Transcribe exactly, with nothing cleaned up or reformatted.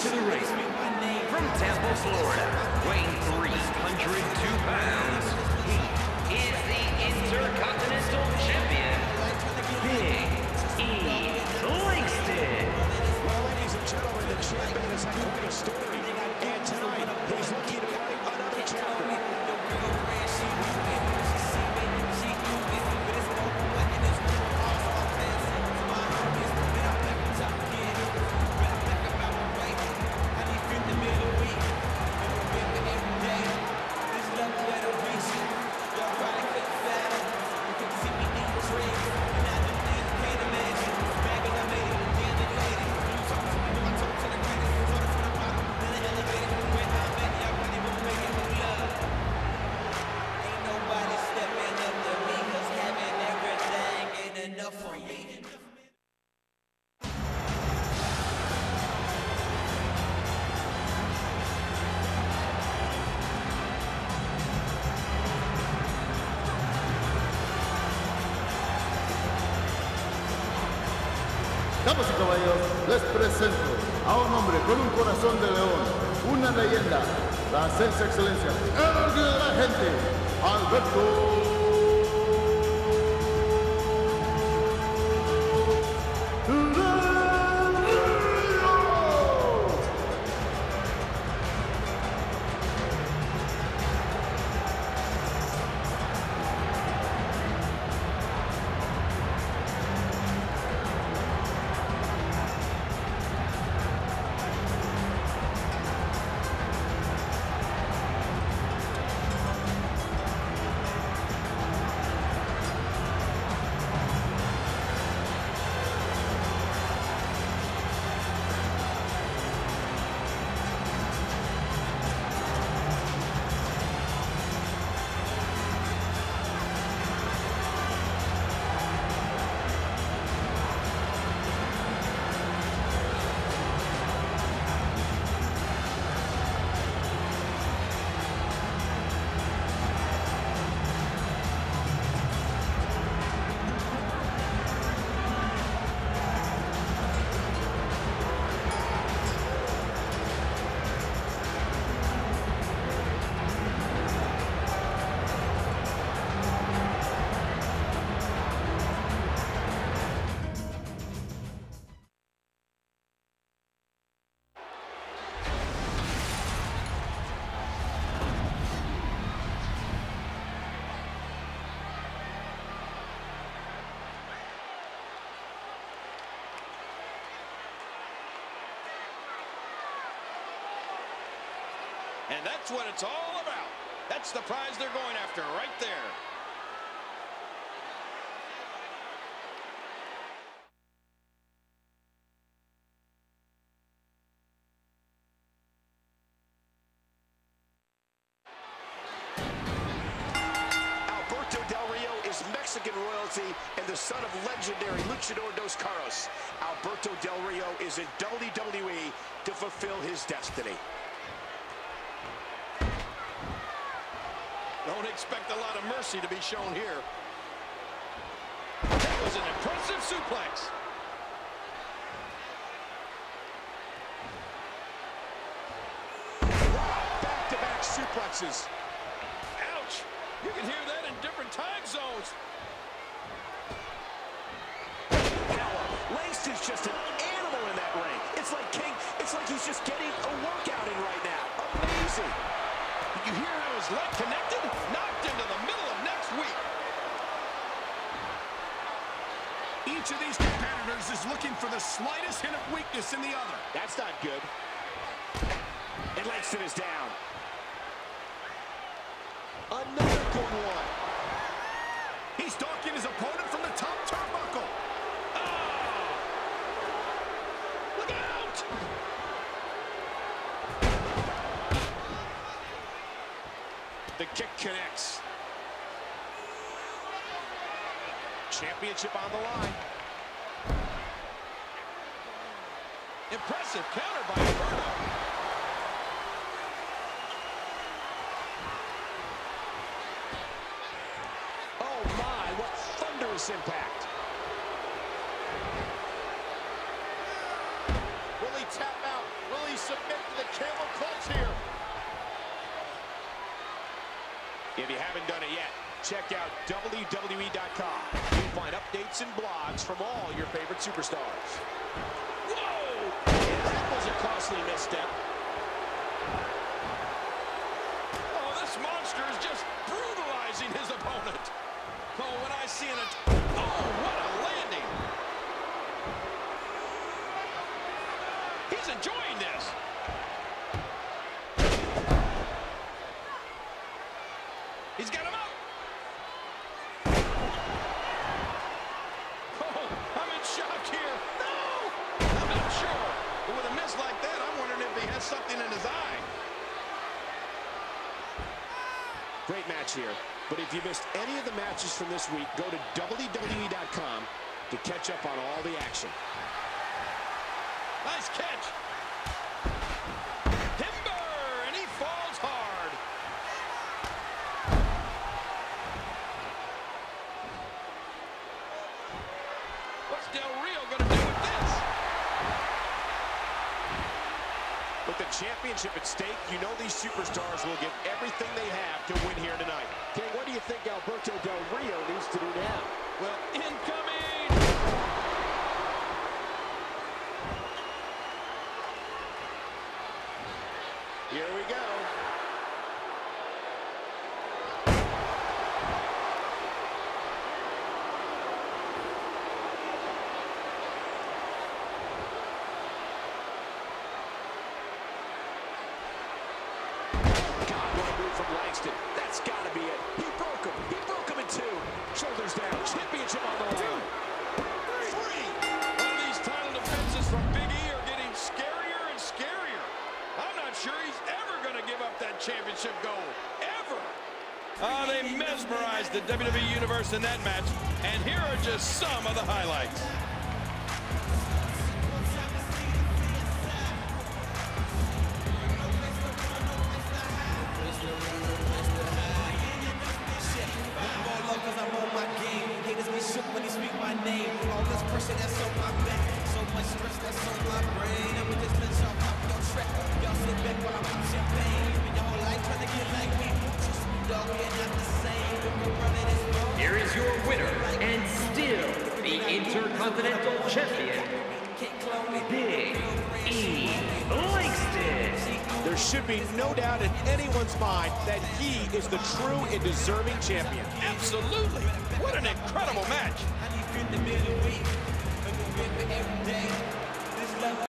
to the ring. From Tampa, Florida, weighing three hundred two pounds, he is the Intercontinental Champion, Big E. Langston. Well, ladies and gentlemen, the champion has had quite a story. And tonight, he's looking to write another chapter. Damas y caballeros, les presento a un hombre con un corazón de león, una leyenda, la ascensa excelencia, el orgullo de la gente, Alberto. And that's what it's all about. That's the prize they're going after right there. Alberto Del Rio is Mexican royalty and the son of legendary Luchador Dos Caras. Alberto Del Rio is in W W E to fulfill his destiny. Don't expect a lot of mercy to be shown here. That was an impressive suplex. Wow, back-to-back suplexes. Ouch! You can hear that in different time zones. Power. Langston's just an animal in that ring. It's like King, it's like he's just getting a workout in right now. Amazing. You hear how his leg connected? Knocked into the middle of next week. Each of these competitors is looking for the slightest hint of weakness in the other. That's not good. And Langston is down. Another good one. He's stalking his opponent from the top turnbuckle. Oh! Look out! The kick connects. Championship on the line. Impressive counter by Alberto. Oh my, what thunderous impact. Will he tap out? Will he submit to the camel clutch here. If you haven't done it yet, check out W W E dot com. You'll find updates and blogs from all your favorite superstars. Whoa! And that was a costly misstep. Oh, this monster is just brutalizing his opponent. Oh, when I see it, oh, what a landing! He's enjoying this. He's got him up. Oh, I'm in shock here. No! I'm not sure. But with a miss like that, I'm wondering if he has something in his eye. Great match here. But if you missed any of the matches from this week, go to W W E dot com to catch up on all the action. Nice catch. Timber, and he falls hard. What's Del Rio going to do with this? With the championship at stake, you know these superstars will give everything they have to win here tonight. King, what do you think Alberto Del Rio needs to do now? Well, incoming. Here we go. God, what a move from Langston. That's got to be it. He broke him. He broke him in two. Shoulders down. Championship on the line. Three. All these title defenses from Big E are getting scarier and scarier. I'm not sure he's ever going to give up that championship gold. Ever. Oh, they mesmerized the W W E Universe in that match. And here are just some of the highlights. Here is your winner, and still the Intercontinental Champion, Big E Langston. There should be no doubt in anyone's mind that he is the true and deserving champion. Absolutely. What an incredible match.